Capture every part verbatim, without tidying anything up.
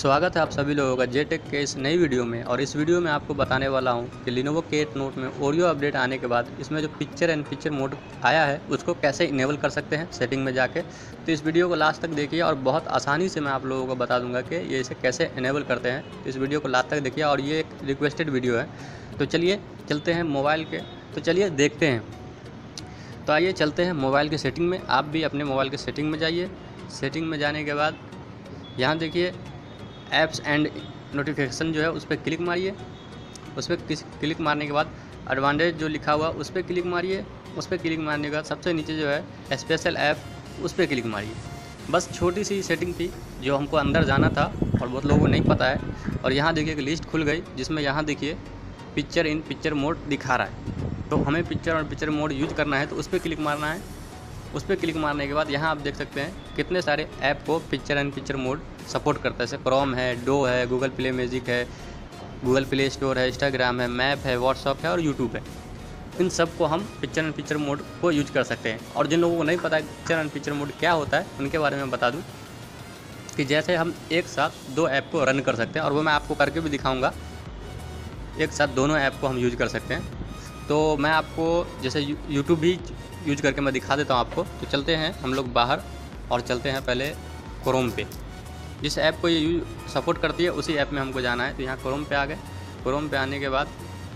स्वागत है आप सभी लोगों का जेटेक के इस नई वीडियो में। और इस वीडियो में आपको बताने वाला हूं कि Lenovo K Note में ऑडियो अपडेट आने के बाद इसमें जो पिक्चर एंड पिक्चर मोड आया है उसको कैसे इनेबल कर सकते हैं सेटिंग में जाके। तो इस वीडियो को लास्ट तक देखिए और बहुत आसानी से मैं आप लोगों को बता दूंगा कि ये इसे कैसे इनेबल करते हैं। तो इस वीडियो को लास्ट तक देखिए और ये एक रिक्वेस्टेड वीडियो है। तो चलिए चलते हैं मोबाइल के, तो चलिए देखते हैं। तो आइए चलते हैं मोबाइल के सेटिंग में। आप भी अपने मोबाइल के सेटिंग में जाइए। सेटिंग में जाने के बाद यहाँ देखिए ऐप्स एंड नोटिफिकेशन जो है उस पर क्लिक मारिए। उस पर क्लिक मारने के बाद एडवांटेज जो लिखा हुआ उस पर क्लिक मारिए। उस पर क्लिक मारने के बाद सबसे नीचे जो है स्पेशल ऐप उस पर क्लिक मारिए। बस छोटी सी सेटिंग थी जो हमको अंदर जाना था और बहुत लोगों को नहीं पता है। और यहाँ देखिए एक लिस्ट खुल गई जिसमें यहाँ देखिए पिक्चर इन पिक्चर मोड दिखा रहा है। तो हमें पिक्चर और पिक्चर मोड यूज करना है तो उस पर क्लिक मारना है। उस पर क्लिक मारने के बाद यहाँ आप देख सकते हैं कितने सारे ऐप को picture and picture mode support करता है। जैसे क्रोम है, डो है, गूगल प्ले म्यूजिक है, गूगल प्ले स्टोर है, इंस्टाग्राम है, मैप है, व्हाट्सअप है और यूट्यूब है। इन सब को हम पिक्चर एंड पिक्चर मोड को यूज कर सकते हैं। और जिन लोगों को नहीं पता है पिक्चर एंड पिक्चर मोड क्या होता है उनके बारे में बता दूँ कि जैसे हम एक साथ दो ऐप को रन कर सकते हैं और वो मैं आपको करके भी दिखाऊँगा। एक साथ दोनों ऐप को हम यूज कर सकते हैं। तो मैं आपको जैसे यूट्यूब भी यूज करके मैं दिखा देता हूँ आपको। तो चलते हैं हम लोग बाहर और चलते हैं पहले क्रोम पे। जिस ऐप को ये यूज सपोर्ट करती है उसी ऐप में हमको जाना है। तो यहाँ क्रोम पे आ गए। क्रोम पे आने के बाद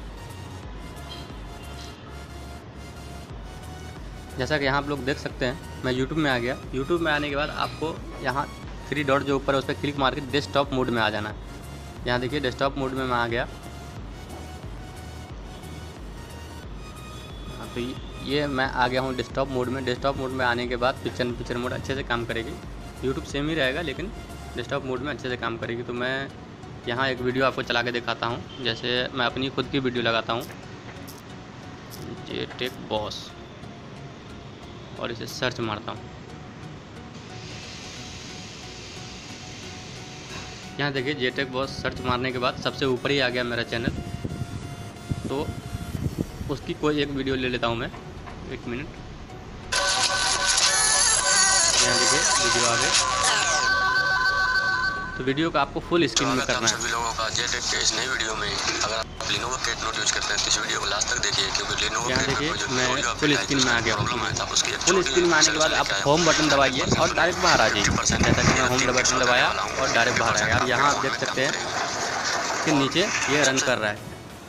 जैसा कि यहाँ आप लोग देख सकते हैं मैं यूट्यूब में आ गया। यूट्यूब में आने के बाद आपको यहाँ थ्री डॉट जो ऊपर है उस पर क्लिक मार के डेस्कटॉप मोड में आ जाना है। यहाँ देखिए डेस्कटॉप मोड में मैं आ गया। तो ये मैं आ गया हूँ डेस्कटॉप मोड में। डेस्कटॉप मोड में आने के बाद पिक्चर एंड पिक्चर मोड अच्छे से काम करेगी। यूट्यूब सेम ही रहेगा लेकिन डेस्कटॉप मोड में अच्छे से काम करेगी। तो मैं यहाँ एक वीडियो आपको चला के दिखाता हूँ। जैसे मैं अपनी खुद की वीडियो लगाता हूँ जेटेक बॉस और इसे सर्च मारता हूँ। यहाँ देखिए जेटेक बॉस सर्च मारने के बाद सबसे ऊपर ही आ गया मेरा चैनल। तो उसकी कोई एक वीडियो ले लेता हूँ मैं। एक मिनट, यहाँ देखिए वीडियो आ गई। तो वीडियो का आपको फुल स्क्रीन में करना है। सभी लोगों का जेटेक के इस नई वीडियो में अगर आप Lenovo K Note यूज करते हैं तो इस वीडियो को लास्ट तक देखिए क्योंकि Lenovo यहाँ देखिए मैं फुल स्क्रीन में आ गया हूँ। फुल फुल स्क्रीन में आने के बाद आप होम बटन दबाइए और डायरेक्ट बाहर आ जाइए। जैसा कि मैं होम बटन दबाया और डायरेक्ट बाहर आ गया। और यहाँ आप देख सकते हैं कि नीचे ये रन कर रहा है।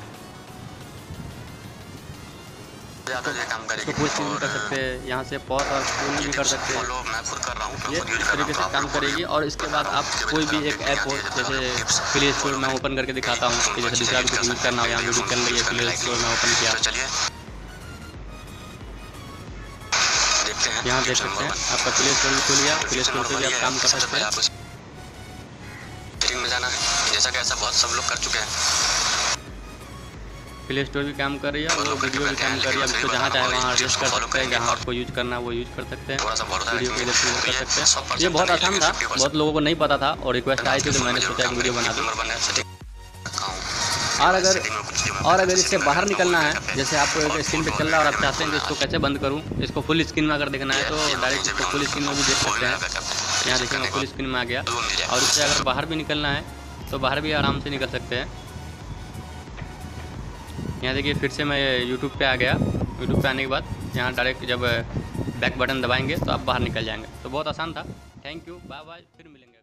इसको फुल स्क्रीन कर सकते हैं, यहाँ से पॉज और फुल भी कर सकते हैं। ये इस तरीके से काम करेगी। और इसके बाद आप कोई भी एक ऐप हो जैसे प्ले स्टोर में ओपन करके दिखाता हूँ कि जैसे दूसरा भी कुछ यूज़ करना हो। यहाँ वीडियो चल रही है, प्ले स्टोर में ओपन किया, यहाँ देख सकते हैं आपका प्ले स्टोर भी खुल गया। प्ले स्टोर से भी आप काम कर सकते हैं। सेटिंग में जाना है जैसा कि ऐसा बहुत सब लोग कर चुके हैं। प्ले स्टोर भी काम कर रही है और वीडियो भी काम कर रही है। अब इसको जहाँ चाहे वहाँ एडजस्ट कर सकते हैं। जहाँ आपको यूज करना है वो यूज कर सकते हैं। वीडियो को इधर से कर सकते हैं। ये बहुत आसान था, बहुत लोगों को नहीं पता था और रिक्वेस्ट आई थी तो मैंने सोचा कि वीडियो बना दूँ। और अगर और अगर इससे बाहर निकलना है, जैसे आपको एक स्क्रीन पे चल रहा है और आप चाहते हैं कि इसको कैसे बंद करूँ, इसको फुल स्क्रीन में अगर देखना है तो डायरेक्ट इसको फुल स्क्रीन में भी देख सकते हैं। यहाँ देखिए मैं फुल स्क्रीन में आ गया। और इससे अगर बाहर भी निकलना है तो बाहर भी आराम से निकल सकते हैं। यहाँ देखिए फिर से मैं यूट्यूब पे आ गया। यूट्यूब पे आने के बाद यहाँ डायरेक्ट जब बैक बटन दबाएंगे तो आप बाहर निकल जाएंगे। तो बहुत आसान था। थैंक यू, बाय बाय, फिर मिलेंगे।